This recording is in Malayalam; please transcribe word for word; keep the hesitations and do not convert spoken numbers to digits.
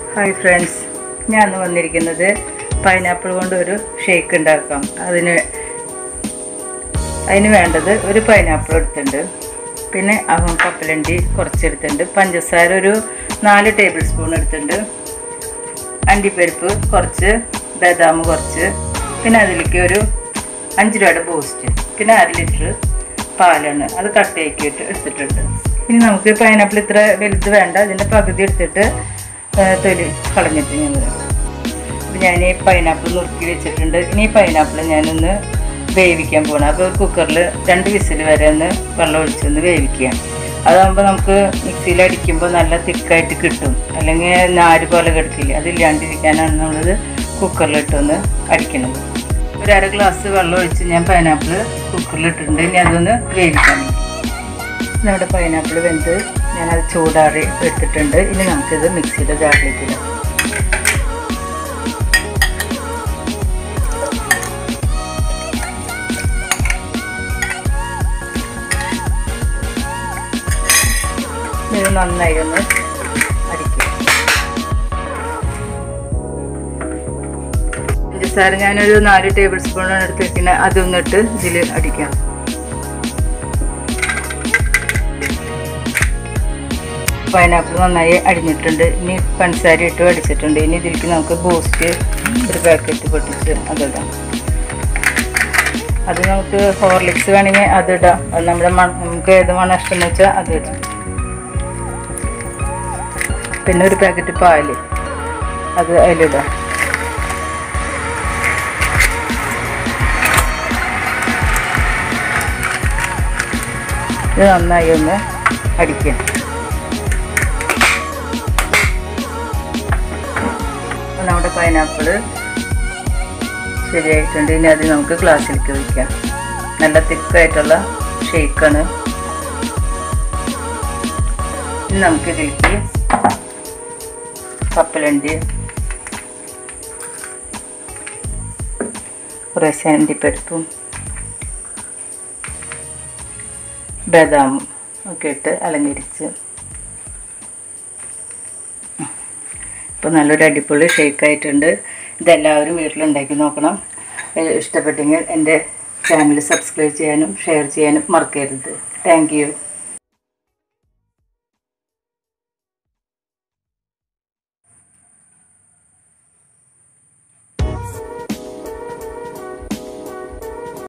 ഹായ് ഫ്രണ്ട്സ്, ഞാൻ വന്നിരിക്കുന്നത് പൈനാപ്പിൾ കൊണ്ട് ഒരു ഷേക്ക് ഉണ്ടാക്കാം. അതിന് അതിന് വേണ്ടത് ഒരു പൈനാപ്പിൾ എടുത്തിട്ടുണ്ട്, പിന്നെ അവൻ കപ്പലണ്ടി കുറച്ചെടുത്തിട്ടുണ്ട്, പഞ്ചസാര ഒരു നാല് ടേബിൾ സ്പൂൺ എടുത്തിട്ടുണ്ട്, അണ്ടിപ്പരിപ്പ് കുറച്ച്, ബദാം കുറച്ച്, പിന്നെ അതിലേക്ക് ഒരു അഞ്ച് രൂപയുടെ ബൂസ്റ്റ്, പിന്നെ അര ലിറ്റർ പാലാണ്, അത് കട്ടയാക്കിയിട്ട് എടുത്തിട്ടുണ്ട്. ഇനി നമുക്ക് പൈനാപ്പിൾ ഇത്ര വലുത് വേണ്ട, ഇതിൻ്റെ പകുതി എടുത്തിട്ട് തൊലി കളഞ്ഞിട്ട് ഞാൻ വരാം. അപ്പോൾ ഞാൻ ഈ പൈനാപ്പിൾ നുറുക്കി വെച്ചിട്ടുണ്ട്. ഇനി ഈ പൈനാപ്പിൾ ഞാനൊന്ന് വേവിക്കാൻ പോകണം. അപ്പോൾ കുക്കറിൽ രണ്ട് വിസിൽ വരെ ഒന്ന് വെള്ളം ഒഴിച്ചൊന്ന് വേവിക്കുക. അതാകുമ്പോൾ നമുക്ക് മിക്സിയിൽ അടിക്കുമ്പോൾ നല്ല തിക്കായിട്ട് കിട്ടും, അല്ലെങ്കിൽ നാര് പോലെ കിടക്കില്ല. അതില്ലാണ്ടിരിക്കാനാണ് നമ്മളത് കുക്കറിലിട്ടൊന്ന് അടിക്കുന്നത്. ഒരു അര ഗ്ലാസ് വെള്ളം ഒഴിച്ച് ഞാൻ പൈനാപ്പിൾ കുക്കറിലിട്ടിട്ടുണ്ട്. ഇനി അതൊന്ന് വേവിക്കാൻ. നമ്മുടെ പൈനാപ്പിൾ വെന്ത് ഞാനത് ചൂടാറി എടുത്തിട്ടുണ്ട്. ഇനി നമുക്കിത് മിക്സിയുടെ ജാറിലേക്ക് ഇടാം. ഇത് നന്നായി ഒന്ന് അടിക്കുക. പഞ്ചസാര ഞാനൊരു നാല് ടേബിൾ സ്പൂണാണ് എടുത്ത് വെക്കുന്നത്, അതൊന്നിട്ട് ഇതിൽ അടിക്കാം. പൈനാപ്പിൾ നന്നായി അടിഞ്ഞിട്ടുണ്ട്. ഇനി പഞ്ചസാര ഇട്ട് അടിച്ചിട്ടുണ്ട്. ഇനി ഇതിലേക്ക് നമുക്ക് ബൂസ്റ്റ് ഒരു പാക്കറ്റ് പൊട്ടിച്ച് അതിടാം. അത് നമുക്ക് ഹോർലിക്സ് വേണമെങ്കിൽ അതിടാം. അത് നമ്മുടെ നമുക്ക് ഏത് മണം ഇഷ്ടമെന്ന് വെച്ചാൽ അതിടാം. പിന്നെ ഒരു പാക്കറ്റ് പാല് അത് അതിലിടാം. ഇത് നന്നായി ഒന്ന് അടിക്കാം. നമ്മുടെ പൈനാപ്പിൾ ശരിയായിട്ടുണ്ട്. ഇനി അത് നമുക്ക് ഗ്ലാസ്സിലേക്ക് വയ്ക്കാം. നല്ല തിക്കായിട്ടുള്ള ഷേക്കാണ്. ഇനി നമുക്കിതിലേക്ക് കപ്പലണ്ടി, കുറേശ്ശെ അണ്ടിപ്പരിപ്പും ബദാമും ഒക്കെ ഇട്ട് അലങ്കരിച്ച് ഇപ്പോൾ നല്ലൊരു അടിപൊളി ഷേക്കായിട്ടുണ്ട്. ഇതെല്ലാവരും വീട്ടിലുണ്ടാക്കി നോക്കണം. ഇഷ്ടപ്പെട്ടെങ്കിൽ എൻ്റെ ചാനൽ സബ്സ്ക്രൈബ് ചെയ്യാനും ഷെയർ ചെയ്യാനും മറക്കരുത്. Thank U.